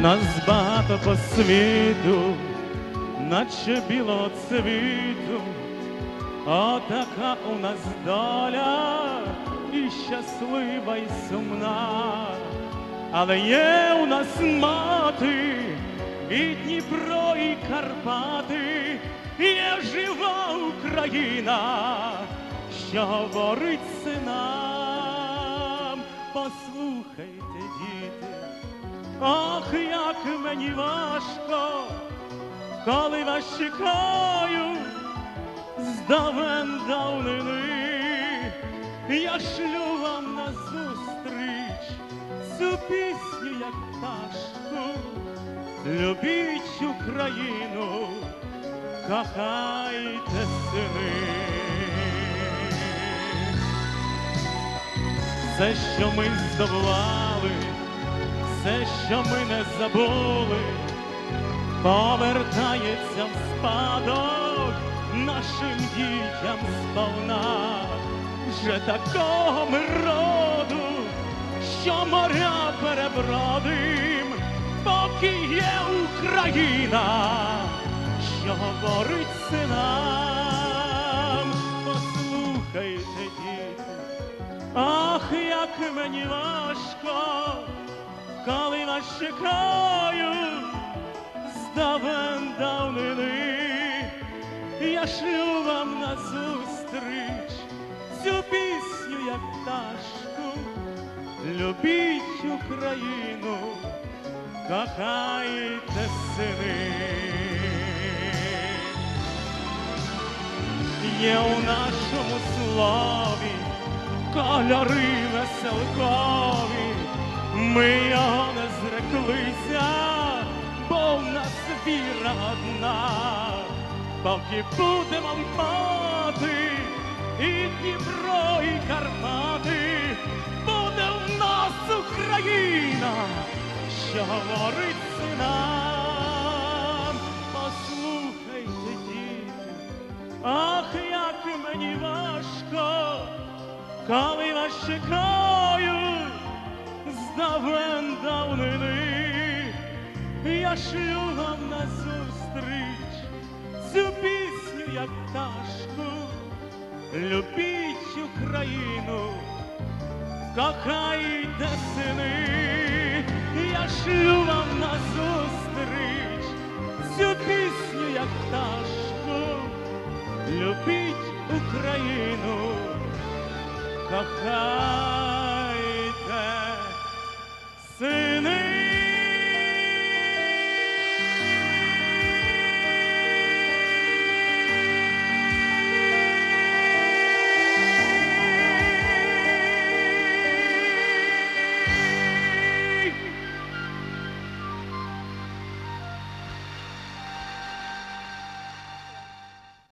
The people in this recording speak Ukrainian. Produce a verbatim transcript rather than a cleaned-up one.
Нас багато по світу, наче білого цвіту, отака у нас доля, і щаслива, і сумна. Але є у нас мати, і Дніпро, і Карпати, є жива Україна, що говорить синам. Послухайте, діти, ох, як мені важко, коли вас чекаю з давен давнини. Я шлю вам назустріч цю пісню, як пташку. Любіть Україну, кохайте, сини. Все, що ми здобували, все, що ми не забули, повертається в спадок нашим дітям сповна. Вже такого ми роду, що моря перебродим, поки є Україна, що говорить синам. Послухайте, діти, ах, як мені важко, коли вас чекаю з давен давнини. Я шлю вам назустріч цю пісню, як пташку. Любіть Україну, кохайте, сини. Є у нашому слові кольори веселкові, ми його не зреклися, бо в нас віра одна. Поки будемо мати і Дніпро, і Карпати, буде в нас Україна, що говорить синам. Послухайте, діти, ах, як мені важко, коли вас чекаю з давен давнини. Я шлю вам назустріч цю пісню, як пташку. Любіть Україну, кохайте, сини. Я шлю вам назустріч цю пісню, як пташку. Любіть Україну, кохайте.